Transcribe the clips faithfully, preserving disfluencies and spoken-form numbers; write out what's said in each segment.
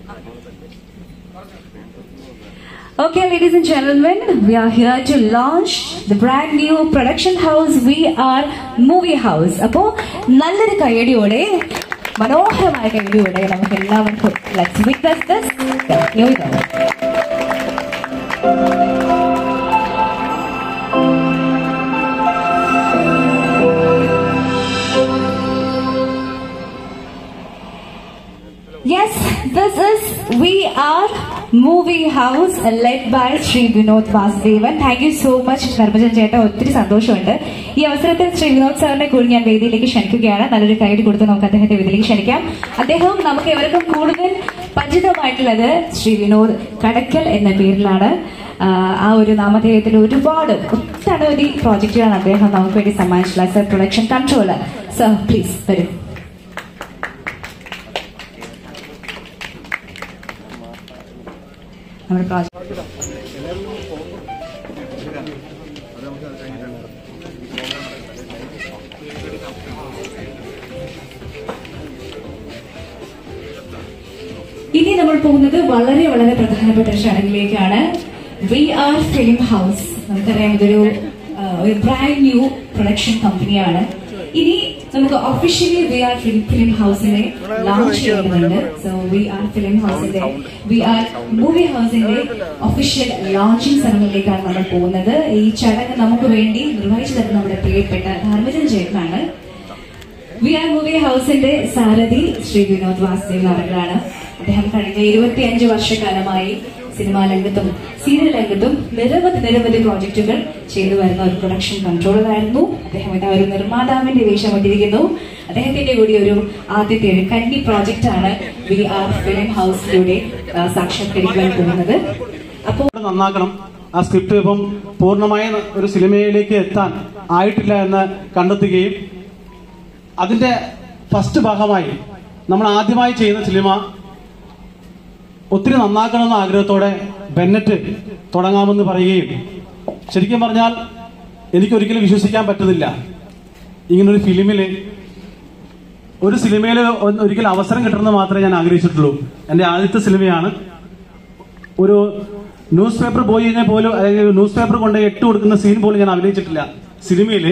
Okay, ladies and gentlemen, we are here to launch the brand new production house. We are Movie House. Appo nallൊരു കയ്യടിയോടെ മനോഹരമായ കയ്യടിയോടെ നമുക്ക് എല്ലാവർക്കും let's witness this. Here we go. Yes, this is We Are Movie House led by Sri Vinod Vasudevan. Thank you so much, Narbajan Cheta. ഒത്തിരി സന്തോഷമുണ്ട്. ഈ അവസരത്തിൽ ശ്രീ വിനോദ് സാറിനെ കൂടി ഞാൻ വേദിയിലേക്ക് ക്ഷണിക്കുകയാണ്. നല്ലൊരു കൈയ്യടി കൊടുത്ത് നമുക്ക് അദ്ദേഹത്തെ വേദിയിലേക്ക് ക്ഷണിക്കാം. അദ്ദേഹവും നമുക്ക് ഇവർക്കും കൂടുതൽ പരിചിതമായിട്ടുള്ളത് ശ്രീ വിനോദ് കടക്കൽ എന്ന പേരിലാണ്. ആ ഒരു നാമധേയത്തിൽ ഒരുപാട് ഒട്ടനവധി പ്രോജക്റ്റുകളാണ് അദ്ദേഹം നമുക്ക് വേണ്ടി സമ്മാനിച്ചിട്ടുള്ളത്. Sir, production controller. Sir, please വരൂ. നമ്മുടെ പ്രോജക്റ്റ് ഇനി നമ്മൾ പോകുന്നത് വളരെ വളരെ പ്രധാനപ്പെട്ട ഒരു ചടങ്ങിലേക്കാണ്. V R film house. നമുക്കറിയാം ഇതൊരു ബ്രാൻഡ് ന്യൂ പ്രൊഡക്ഷൻ കമ്പനിയാണ്. ഇനി നമുക്ക് ഒഫീഷ്യലി വി ആർ ഫിലിം ഹൗസിനെ ലോഞ്ച് ചെയ്യുന്നുണ്ട്. സോ വി ആർ ഫിലിം ഹൗസിന്റെ വി ആർ മൂവി ഹൗസിന്റെ ഒഫീഷ്യൽ ലോഞ്ചിങ് സെറമണിയിലേക്കാണ് നമ്മൾ പോകുന്നത്. ഈ ചടങ്ങ് നമുക്ക് വേണ്ടി നിർവഹിച്ചു തരുന്ന നമ്മുടെ പ്രിയപ്പെട്ട ധർമ്മജൻ ചേട്ടനാണ്. വി ആർ മൂവി ഹൗസിന്റെ സാരഥി ശ്രീ വിനോദ് വാസുദേവൻ അവர்களാണ്. അദ്ദേഹം കഴിഞ്ഞ ഇരുപത്തിയഞ്ച് വർഷക്കാലമായി സിനിമാ രംഗത്തും സീരിയൽ രംഗത്തും നിരവധി നിരവധി പ്രോജക്റ്റുകൾ ചെയ്തു വരുന്ന ഒരു പ്രൊഡക്ഷൻ കൺട്രോളറായിരുന്നു. അദ്ദേഹം ഇതാ ഒരു നിർമ്മാതാവിന്റെ വേഷം ഇട്ടിരിക്കുന്നു. അദ്ദേഹത്തിന്റെ കൂടി ഒരു ആദ്യത്തെ ഒരു കന്നി പ്രോജക്റ്റ് ആണ് വി ആർ ഫിലിം ഹൗസിലൂടെ സാക്ഷാത്കരിക്കാൻ പോകുന്നത്. അപ്പോൾ നന്നാക്കണം. ആ സ്ക്രിപ്റ്റ് ഇപ്പം പൂർണ്ണമായ ഒരു സിനിമയിലേക്ക് എത്താൻ ആയിട്ടില്ല എന്ന് കണ്ടെത്തുകയും അതിന്റെ ഫസ്റ്റ് ഭാഗമായി നമ്മൾ ആദ്യമായി ചെയ്യുന്ന സിനിമ ഒത്തിരി നന്നാക്കണമെന്ന ആഗ്രഹത്തോടെ ബെന്നറ്റ് തുടങ്ങാമെന്ന് പറയുകയും, ശരിക്കും പറഞ്ഞാൽ എനിക്കൊരിക്കലും വിശ്വസിക്കാൻ പറ്റുന്നില്ല ഇങ്ങനൊരു ഫിലിമില് ഒരു സിനിമയിൽ ഒരിക്കലും അവസരം കിട്ടണമെന്ന് മാത്രമേ ഞാൻ ആഗ്രഹിച്ചിട്ടുള്ളൂ. എന്റെ ആദ്യത്തെ സിനിമയാണ്. ഒരു ന്യൂസ് പേപ്പർ പോയി കഴിഞ്ഞാൽ പോലും, അല്ലെങ്കിൽ ന്യൂസ് പേപ്പർ കൊണ്ട് ഇട്ട് കൊടുക്കുന്ന സീൻ പോലും ഞാൻ അഭിനയിച്ചിട്ടില്ല. സിനിമയില്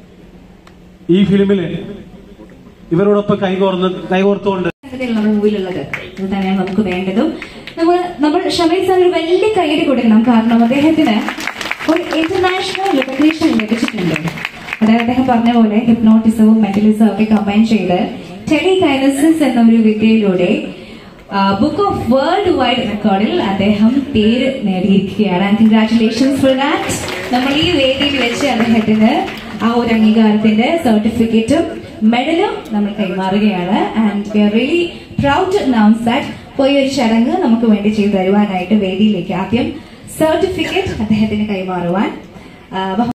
ഈ ഫിലിമില് ഇവരോടൊപ്പം കൈകോർന്ന് കൈകോർത്തുകൊണ്ട് മൂവിലുള്ളത് ഇത് തന്നെയാണ് നമുക്ക് വേണ്ടതും. നമ്മൾ നമ്മൾ ഷമീർ സാർ ഒരു വലിയ കൈയ്യടി കൊടുക്കണം. കാരണം അദ്ദേഹത്തിന് ഒരു ഇന്റർനാഷണൽ റെക്കഗ്നീഷൻ ലഭിച്ചിട്ടുണ്ട്. അതായത് അദ്ദേഹം പറഞ്ഞ പോലെ ഹിപ്നോട്ടിസവും മെന്റലിസവും ഒക്കെ കമ്പൈൻ ചെയ്ത് ടെലികൈനസിസ് എന്ന ഒരു വിദ്യയിലൂടെ ബുക്ക് ഓഫ് വേൾഡ് വൈഡ് റെക്കോർഡിൽ അദ്ദേഹം പേര് നേടിയിരിക്കുകയാണ്. And congratulations for that. നമ്മൾ ഈ വേദിയിൽ വെച്ച് അദ്ദേഹത്തിന് ആ ഒരു അംഗീകാരത്തിന്റെ സർട്ടിഫിക്കറ്റും മെഡലും നമ്മൾ കൈമാറുകയാണ്. And we are really proud to announce that ഈ ഒരു ചടങ്ങ് നമുക്ക് വേണ്ടി ചെയ്തു തരുവാനായിട്ട് വേദിയിലേക്ക് ആദ്യം സർട്ടിഫിക്കറ്റ് അദ്ദേഹത്തിന് കൈമാറുവാൻ